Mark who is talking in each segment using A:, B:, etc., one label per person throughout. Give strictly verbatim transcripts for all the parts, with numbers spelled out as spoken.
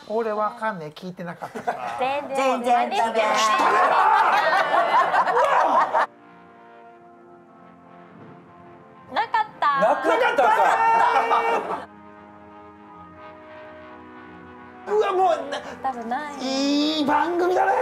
A: 俺わかんねえ、聞いてなかったから。
B: 全然全然ダメ。なかった。
C: なかったか。
A: うわもう
B: 多分ない。
A: いい番組だね。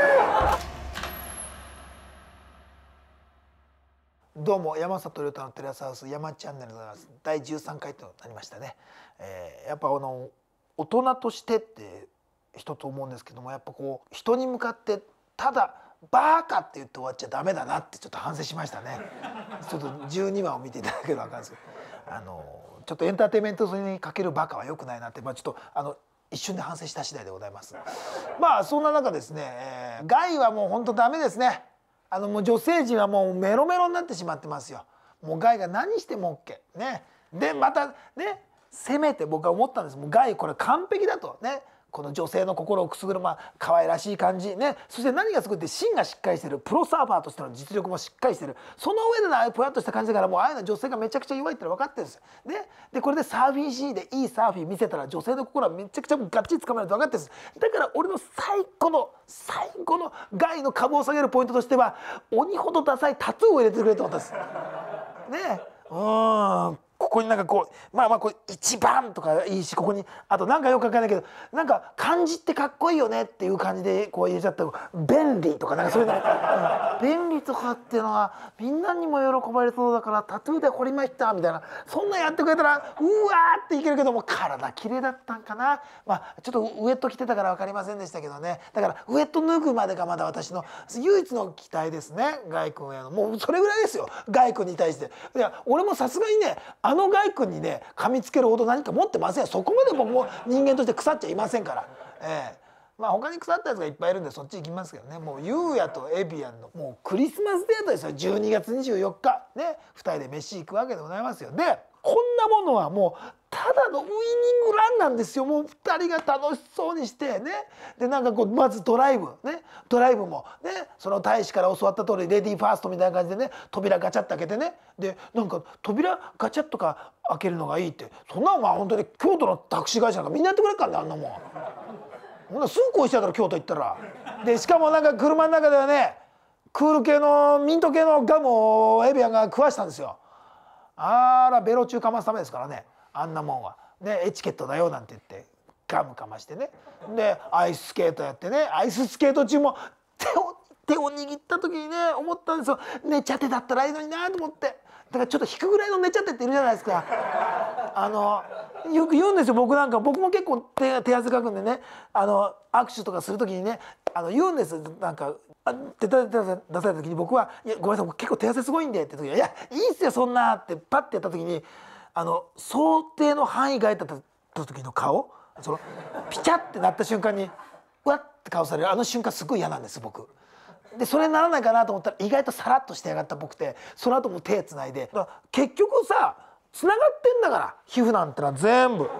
A: どうも山里亮太のテラスハウス山チャンネルでございます。だいじゅうさんかいとなりましたね。えー、やっぱあの大人としてって一つ思うんですけども、やっぱこう人に向かってただバーカって言って終わっちゃダメだなってちょっと反省しましたね。ちょっとじゅうにわを見ていただければ分かるんですけど、あのちょっとエンターテインメントにかけるバカは良くないなって、まあ、ちょっとあの一瞬で反省した次第でございます。まあそんな中ですね、えー、ガイはもう本当ダメですね。あのもう女性陣はもうメロメロになってしまってますよ。もうガイが何しても OK ね。でまたね、せめて僕は思ったんです。もうガイこれ完璧だとね。この女性の心をくすぐるまあ可愛らしい感じね、そして何がすごいって芯がしっかりしてる、プロサーファーとしての実力もしっかりしてる、その上でのああいうぽやっとした感じだから、もうああいうの女性がめちゃくちゃ弱いっての分かってるんですよ。ででこれでサーフィンシーンでいいサーフィン見せたら女性の心はめちゃくちゃガッチリつかまれると分かってるんです。だから俺の最高の最高のガイの株を下げるポイントとしては、鬼ほどダサいタトゥーを入れてくれと思ったんです。ねえ、うんここになんかこうまあまあこれ一番とかいいし、ここにあとなんかよくわかんないけどなんか漢字ってかっこいいよねっていう感じでこう入れちゃった便利とかなんかそういうの、うん、便利とかっていうのはみんなにも喜ばれそうだからタトゥーで彫りましたみたいな、そんなんやってくれたらうわーっていけるけども、体綺麗だったんかな。まあちょっとウエット着てたから分かりませんでしたけどね。だからウエット脱ぐまでがまだ私の唯一の期待ですね、ガイ君への。もうそれぐらいですよ、ガイ君に対して。いや俺もさすがにね、あのガイ君にね噛みつけるほど何か持ってません。そこまで僕も人間として腐っちゃいませんから。ええ、まあ他に腐ったやつがいっぱいいるんでそっち行きますけどね。もうユウヤとエビアンのもうクリスマスデートですよ。じゅうにがつにじゅうよっかね、ふたりで飯行くわけでございますよ。でこんなものはもうただのウイニングランなんですよ。もうふたりが楽しそうにしてね、でなんかこうまずドライブね、ドライブもねその大使から教わった通りレディーファーストみたいな感じでね、扉ガチャッと開けてね、でなんか扉ガチャッとか開けるのがいいって、そんなのまあ本当に京都のタクシー会社なんかみんなやってくれっからね、あんなもん。ほんなすぐ恋しちゃうから京都行ったら。でしかもなんか車の中ではねクール系のミント系のガムをエビアンが食わしたんですよ。あらベロ中かますためですからね、あんなもんはねエチケットだよなんて言ってガムかましてね、でアイススケートやってね、アイススケート中も手を手を握った時にね思ったんですよ、寝ちゃってだったらいいのになと思って。だからちょっと引くぐらいの寝ちゃってっているじゃないですか。あのよく言うんですよ、僕なんか僕も結構 手, 手汗かくんでね、あの握手とかする時にねあの言うんです。なんか手出された時に僕は「いやごめんなさい結構手汗すごいんで」って時に「いやいいっすよそんな」ってパッてやった時にあの想定の範囲外だった時の顔、そのピチャってなった瞬間にうわって顔されるあの瞬間すごい嫌なんです僕。でそれにならないかなと思ったら意外とさらっとしてやがったっぽくて、その後も手つないで、だから結局さつながってんだから皮膚なんてのは全部。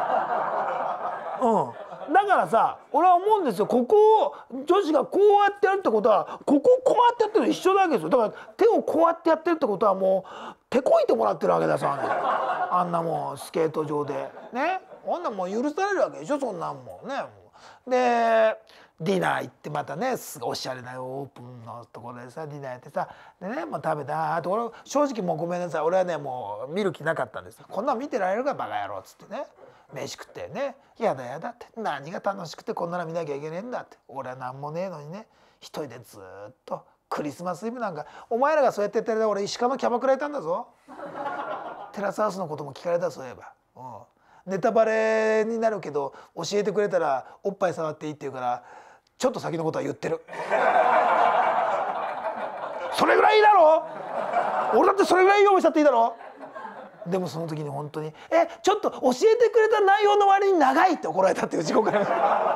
A: うん、だからさ俺は思うんですよ、ここを女子がこうやってやるってことはここをこうやってやってるの一緒なわけですよ。だから手をこうやってやってるってことはもう手こいてもらってるわけださ、ね、あんなもんスケート場でね、こんなんもう許されるわけでしょそんなんもんね。でディナー行ってまたねすごいおしゃれなオープンのところでさディナーやってさでねもう食べたあと俺正直もうごめんなさい俺はねもう見る気なかったんです。こんなん見てられるかバカ野郎っつってね飯食ってねやだやだって何が楽しくてこんなの見なきゃいけねえんだって、俺は何もねえのにね一人でずっとクリスマスイブなんかお前らがそうやって言ってる間俺石川のキャバクラいたんだぞ。テラスハウスのことも聞かれたそういえば、うん、ネタバレになるけど教えてくれたらおっぱい触っていいって言うからちょっと先のことは言ってる。それぐらいいいだろ、俺だってそれぐらい用意したっていいだろ。でもその時に本当に「えちょっと教えてくれた内容の割に長い」って怒られたっていう地獄から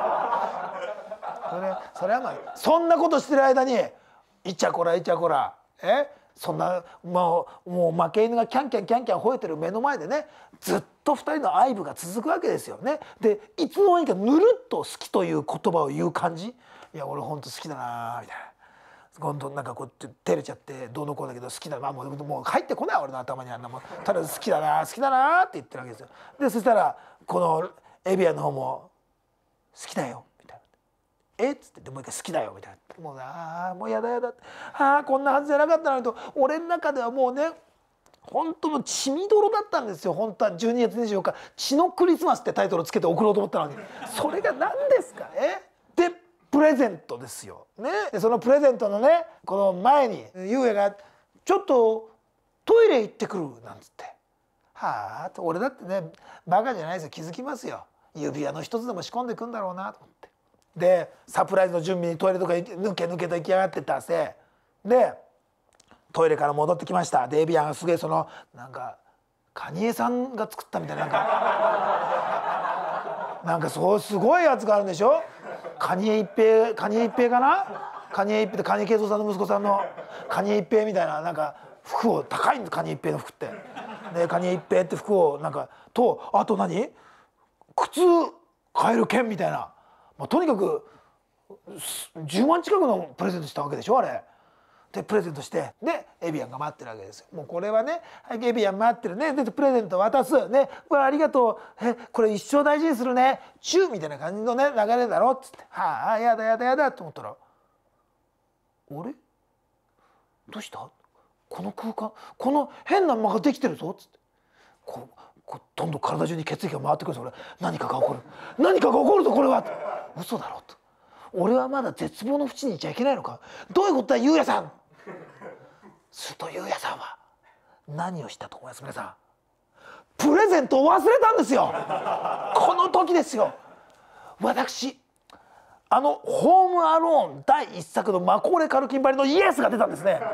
A: それそれはまあそんなことしてる間にイチャコライチャコラえそんなもうもう負け犬がキャンキャンキャンキャン吠えてる目の前でねずっとふたりの愛撫が続くわけですよね。でいつの間にかぬるっと好きという言葉を言う感じ、いや俺ほんと好きだなみたいな。今度なんかこう照れちゃってどうのこうだけど好きだな、もうもう入ってこない俺の頭にあんなもん、ただ好きだな好きだなって言ってるわけですよ。でそしたらこのエビアンの方もきだよ」みたいな「えっ?」つってでもう一回「好きだよ」みたいなもうああもうやだやだああこんなはずじゃなかったのにと俺の中ではもうね本当の血みどろだったんですよ。本当はじゅうにがつにじゅうよっか「血のクリスマス」ってタイトルをつけて送ろうと思ったのにそれが何ですかね。でプレゼントですよ。ね、でそのプレゼントのねこの前に優也が「ちょっとトイレ行ってくる」なんつって「はあ」と俺だってねバカじゃないですよ気づきますよ。指輪の一つでも仕込んでくんだろうなと思って。でサプライズの準備にトイレとか抜け抜けと行きやがってたせでトイレから戻ってきました。でエビアンがすげえそのなんかカニエさんが作ったみたいななんかなんかそうすごいやつがあるんでしょ。カニエ一平カニエ一平かなカニエ一平ってカニエ慶三さんの息子さんのカニエ一平みたいななんか服を高いんですカニエ一平の服って。でカニエ一平って服をなんかとあと何靴買える券みたいな、まあ、とにかくじゅうまん近くのプレゼントしたわけでしょあれ。でプレゼントしてでエビアンが待ってるわけですよ。もうこれはねエビアン待ってるねでプレゼント渡すねうわありがとうえこれ一生大事にするねチューみたいな感じのね流れだろっつってはあやだやだやだと思ったらあれどうしたこの空間この変な間ができてるぞっつってこうこうどんどん体中に血液が回ってくるんですよ。俺何かが起こる何かが起こるぞこれは嘘だろと俺はまだ絶望の淵にいちゃいけないのかどういうことだ優也さん。すると優也さんは何をしたと思います皆さん。プレゼントを忘れたんですよ。この時ですよ。私あのホームアローンだいいっさくのマコーレー・カルキンばりのイエスが出たんですね。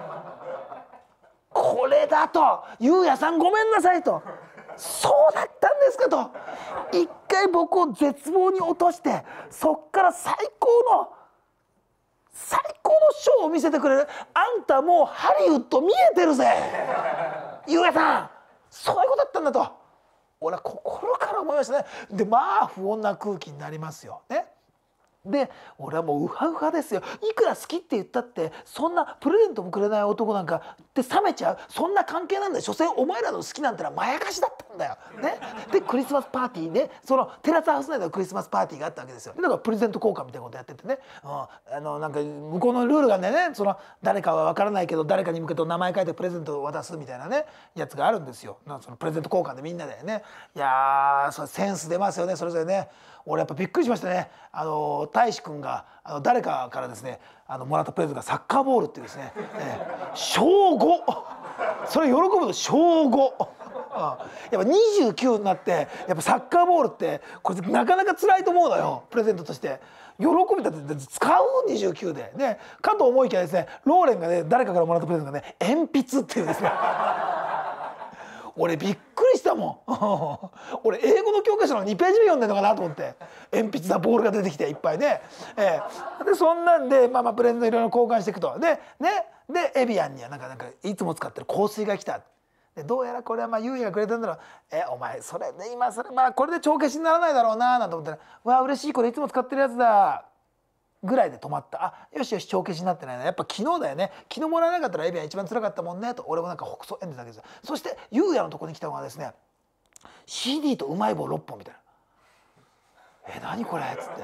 A: これだと優也さんごめんなさいとそうだったんですかと一回僕を絶望に落としてそっから最高の最高のショーを見せてくれるあんたもうハリウッド見えてるぜ優也さんそういうことだったんだと俺は心から思いましたね。でまあ不穏な空気になりますよね。で俺はもうウハウハですよ。いくら好きって言ったってそんなプレゼントもくれない男なんかって冷めちゃうそんな関係なんだよ。所詮お前らの好きなんてのはまやかしだったんだよ。ね、でクリスマスパーティーでそのテラスハウス内でのクリスマスパーティーがあったわけですよ。だからプレゼント交換みたいなことやっててね、うん、あのなんか向こうのルールがねその誰かは分からないけど誰かに向けて名前書いてプレゼントを渡すみたいなねやつがあるんですよ。なんかそのプレゼント交換でみんなでねいやーそれセンス出ますよねそれぞれね。俺やっぱびっくりしましたね。あの大志くんがあの誰かからですねあのもらったプレゼントがサッカーボールっていうですね、えー、小ごそれ喜ぶの小ごやっぱにじゅうきゅうになってやっぱサッカーボールってこれなかなか辛いと思うのよプレゼントとして。喜びだって使うにじゅうきゅうでねかと思いきやですねローレンがね誰かからもらったプレゼントがね鉛筆っていうですね俺びっくりしたもん俺英語の教科書のにページ目読んでんのかなと思って鉛筆だボールが出てきていっぱいね、えー、でそんなんでまあまあプレゼントいろいろ交換していくとでねでエビアンにはなんかなんかいつも使ってる香水が来たでどうやらこれはまあ優也がくれたんだろうえお前それね今それまあこれで帳消しにならないだろうななんて思ったらわあ嬉しいこれいつも使ってるやつだぐらいで止まった。あよしよし帳消しになってないなやっぱ昨日だよね昨日もらえなかったらエビアン一番辛かったもんねと俺もなんかほくそ笑んでたわけですよ。そして優也のとこに来たのがですね シーディー とうまい棒ろっぽんみたいなえ何これっつって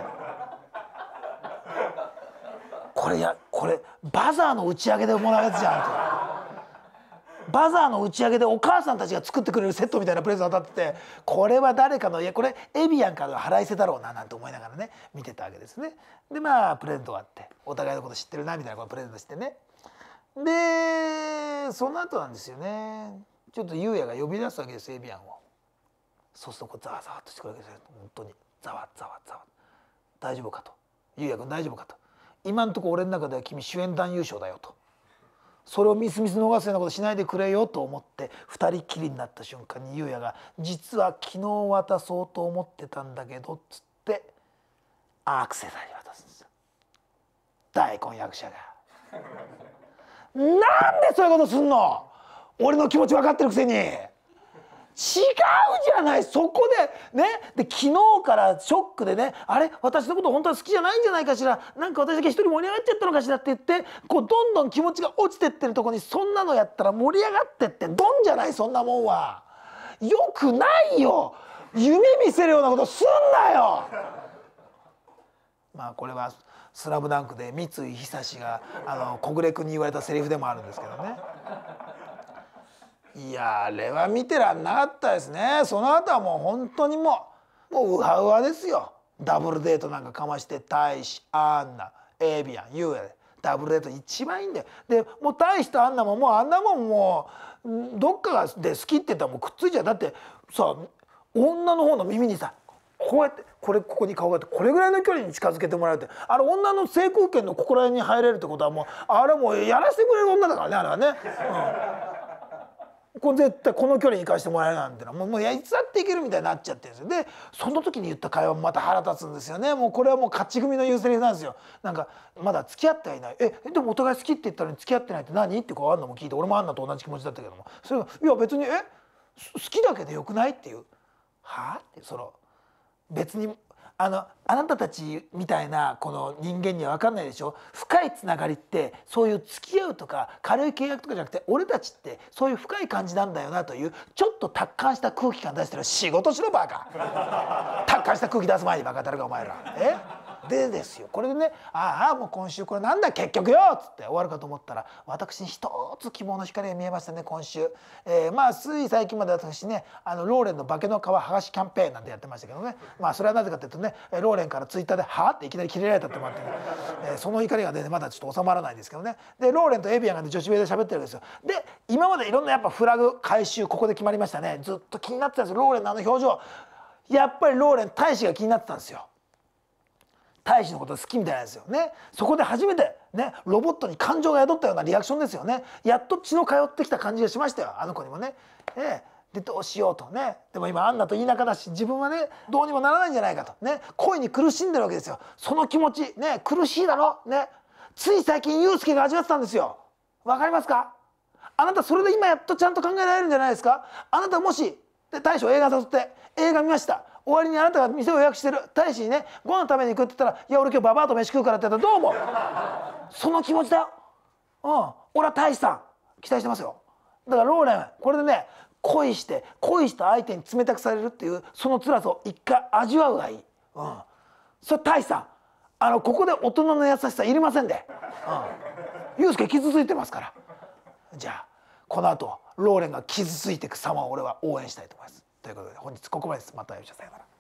A: これやこれバザーの打ち上げでもらうやつじゃんとバザーの打ち上げでお母さんたちが作ってくれるセットみたいなプレゼント当たっててこれは誰かのいやこれエビアンからの腹いせだろうななんて思いながらね見てたわけですね。でまあプレゼントがあってお互いのこと知ってるなみたいなこのプレゼントしてねでその後なんですよねちょっと優也が呼び出すわけですエビアンを。そうするとこうざわざわっとしてくるわけですよ本当にざわざわざわ大丈夫かと優也君大丈夫かと今んとこ俺の中では君主演男優賞だよと。それをミスミス逃すようなことしないでくれよと思って二人きりになった瞬間に優也が「実は昨日渡そうと思ってたんだけど」っつってアクセサリー渡すんですよ大根役者が。なんでそういうことすんの俺の気持ち分かってるくせに。違うじゃないそこでねで昨日からショックでねあれ私のこと本当は好きじゃないんじゃないかしらなんか私だけ一人盛り上がっちゃったのかしらって言ってこうどんどん気持ちが落ちてってるとこにそんなのやったら盛り上がってってドンじゃないそんなもんは。よくないよ夢見せるようなことすんなよ。 まあこれは「スラムダンクで三井久志があの小暮君に言われたセリフでもあるんですけどね。いやあれは見てらんなかったですね。その後はもう本当にもうもうウハウハですよ。ダブルデートなんかかまして大使アンナエビアンユウヤでダブルデート一番いいんだよ。でもう大使とアンナももうあんなもんもうどっかがで好きって言ったらもうくっついちゃう。だってさ女の方の耳にさこうやってこれここに顔があってこれぐらいの距離に近づけてもらうってあれ女の制空権のここら辺に入れるってことはもうあれもうやらせてくれる女だからねあれはね。うん、これ絶対この距離に行かしてもらえるなんてのはもうもういつだっていけるみたいになっちゃってるんですよ。でその時に言った会話もまた腹立つんですよね。もうこれはもう勝ち組の言うセリフなんですよ。なんかまだ付き合ってはいないえでもお互い好きって言ったのに付き合ってないって何ってこうアンナも聞いて俺もアンナと同じ気持ちだったけどもそれいや別にえ好きだけでよくないっていうはあってその別にあのあなたたちみたいなこの人間には分かんないでしょ。深いつながりってそういう付き合うとか軽い契約とかじゃなくて俺たちってそういう深い感じなんだよなというちょっと達観した空気感出してる仕事しろバカ達観した空気出す前にバカたるかお前らえでですよこれでねああもう今週これなんだ結局よっつって終わるかと思ったら私に一つ希望の光が見えましたね今週、えー、まあつい最近まで私ねあのローレンの化けの皮剥がしキャンペーンなんてやってましたけどねまあそれはなぜかというとねローレンからツイッターで「はあ?」っていきなり切れられたってもあって、ねえー、その怒りがねまだちょっと収まらないんですけどねでローレンとエビアンが、ね、女子部屋で喋ってるわけですよ。で今までいろんなやっぱフラグ回収ここで決まりましたね。ずっと気になってたんですよローレンのあの表情。やっぱりローレン大使が気になってたんですよ。大使のこと好きみたいなんですよね。そこで初めてねロボットに感情が宿ったようなリアクションですよね。やっと血の通ってきた感じがしましたよあの子にもね。ええでどうしようとねでも今アンナと田舎だし自分はねどうにもならないんじゃないかとね恋に苦しんでるわけですよ。その気持ちね苦しいだろねつい最近ユウスケが味わってたんですよ。わかりますか。あなたそれで今やっとちゃんと考えられるんじゃないですか。あなたもしで大将映画誘って映画見ました終わりにあなたが店を予約してる大使にねご飯食べに行くって言ったら「いや俺今日ババアと飯食うから」って言ったらどう思うその気持ちだよ。うん俺は大使さん期待してますよ。だからローレンこれでね恋して恋した相手に冷たくされるっていうその辛さを一回味わうがいい。うん、それ大使さんあのここで大人の優しさいりませんで、うん、ユウスケ傷ついてますから。じゃあこの後ローレンが傷ついていく様を俺は応援したいと思います。ということで本日ここまでです。またよろしくさよなら。